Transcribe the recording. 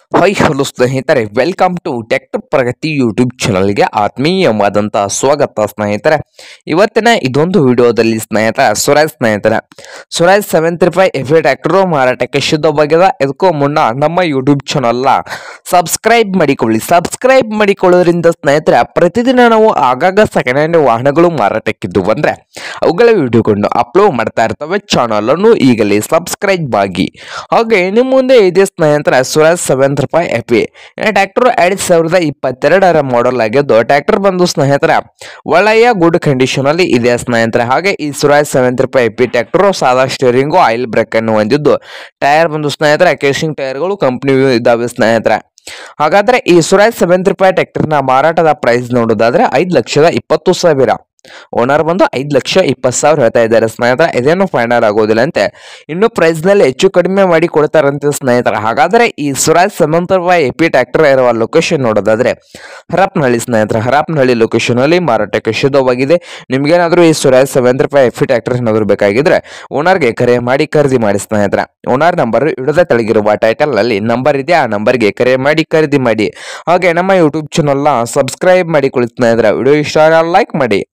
Hi hello ಸ್ನೇಹಿತರೆ, welcome to tech Pragati YouTube ಚಾನಲ್ಗೆ ಆತ್ಮೀಯವಾದಂತಹ ಸ್ವಾಗತ ಸ್ನೇಹಿತರೆ. ಇವತ್ತಿನ ಇದೊಂದು ವಿಡಿಯೋದಲ್ಲಿ ಸ್ನೇಹಿತರೆ ಸ್ವರಾಜ್ 75 ಎಫಿ ಟ್ರ್ಯಾಕ್ಟರ್ ಮಾರಾಟಕ್ಕೆ ಶುದ್ಧವಾಗಿದೆ. ಇದಕ್ಕೂ ಮುನ್ನ ನಮ್ಮ ಯೂಟ್ಯೂಬ್ ಚಾನಲ್ನ ಸಬ್ಸ್ಕ್ರೈಬ್ ಮಾಡಿಕೊಳ್ಳೋದ್ರಿಂದ ಸ್ನೇಹಿತರೆ ಪ್ರತಿದಿನ ನಾವು ಆಗಾಗ ಸೆಕೆಂಡ್ ಹ್ಯಾಂಡ್ ವಾಹನಗಳು ಮಾರಾಟಕ್ಕಿದ್ದು ಬಂದರೆ ಅವುಗಳ ವಿಡಿಯೋಗಳನ್ನು ಅಪ್ಲೋಡ್ ಮಾಡ್ತಾ ಇರ್ತವೆ. ಚಾನಲ್ ಅನ್ನು ಈಗಲೇ ಸಬ್ಸ್ಕ್ರೈಬ್ ಆಗಿ. ಹಾಗೆ ನಿಮ್ಮ ಮುಂದೆ ಇದೆ ಸ್ನೇಹಿತರೆ ಸ್ವರಾಜ್ 70 ರೂಪಾಯಿ ಎಫಿ ಟ್ರ್ಯಾಕ್ಟರ್ 2022 ಮಾಡೆಲ್ ಆಗಿದ್ದು, ಟ್ರ್ಯಾಕ್ಟರ್ ಬಂದು ಸ್ನೇಹಿತರೆ ಒಳ್ಳೆಯ ಗುಡ್ ಕಂಡೀಷನ್ ಅಲ್ಲಿ ಇದೆ ಸ್ನೇಹಿತರೆ. ಹಾಗೆ ಈ ಸ್ವರಾಜ್ 70 ರೂಪಾಯಿ ಎಫಿ ಟ್ರ್ಯಾಕ್ಟರ್ ಸಾದಾ ಸ್ಟೇರಿಂಗು, ಆಯಿಲ್ ಬ್ರೇಕ್ ಅನ್ನು ಹೊಂದಿದ್ದು, ಟೈರ್ ಬಂದು ಸ್ನೇಹಿತರೆ ಕೇಸಿಂಗ್ ಟೈರ್ಗಳು ಕಂಪನಿ ಇದಾವೆ ಸ್ನೇಹಿತರೆ. ಹಾಗಾದ್ರೆ ಈ ಸ್ವರಾಜ್ 70 ರೂಪಾಯಿ ಟ್ರ್ಯಾಕ್ಟರ್ ನ ಮಾರಾಟದ ಪ್ರೈಸ್ ನೋಡೋದಾದ್ರೆ 5,20,000. ಓನರ್ ಬಂದು 5,20,000 ಹೇಳ್ತಾ ಇದ್ದಾರೆ ಸ್ನೇಹಿತರೆ. ಇದೇನು ಫೈನಲ್ ಆಗೋದಿಲ್ಲ ಅಂತೆ, ಇನ್ನು ಪ್ರೈಸ್ ನಲ್ಲಿ ಹೆಚ್ಚು ಕಡಿಮೆ ಮಾಡಿ ಕೊಡ್ತಾರಂತೆ ಸ್ನೇಹಿತರೆ. ಹಾಗಾದ್ರೆ ಈ ಸ್ವರಾಜ್ 70 ರೂಪಾಯಿ ಎಪಿ ಟ್ರ್ಯಾಕ್ಟರ್ ಇರುವ ಲೊಕೇಶನ್ ನೋಡೋದಾದ್ರೆ ಹರಪನಹಳ್ಳಿ ಸ್ನೇಹಿತರೆ. ಹರಪನಹಳ್ಳಿ ಲೊಕೇಶನ್ ಅಲ್ಲಿ ಮಾರಾಟಕ್ಕೆ ಶುದ್ಧವಾಗಿದೆ. ನಿಮ್ಗೇನಾದ್ರೂ ಈ ಸ್ವರಾಜ್ 70 ರೂಪಾಯಿ ಎಫಿ ಟ್ರ್ಯಾಕ್ಟರ್ ಏನಾದ್ರು ಬೇಕಾಗಿದ್ರೆ ಓನರ್ಗೆ ಕರೆ ಮಾಡಿ ಖರೀದಿ ಮಾಡಿ ಸ್ನೇಹಿತರೆ. ಓನರ್ ನಂಬರ್ ಇಡದ ತೆಳಗಿರುವ ಟೈಟಲ್ ನಲ್ಲಿ ನಂಬರ್ ಇದೆ, ಆ ನಂಬರ್ಗೆ ಕರೆ ಮಾಡಿ ಖರೀದಿ ಮಾಡಿ. ಹಾಗೆ ನಮ್ಮ ಯೂಟ್ಯೂಬ್ ಚಾನಲ್ನ ಸಬ್ಸ್ಕ್ರೈಬ್ ಮಾಡಿಕೊಳ್ಳಿ ಸ್ನೇಹಿತರೆ. ವಿಡಿಯೋ ಇಷ್ಟ ಲೈಕ್ ಮಾಡಿ.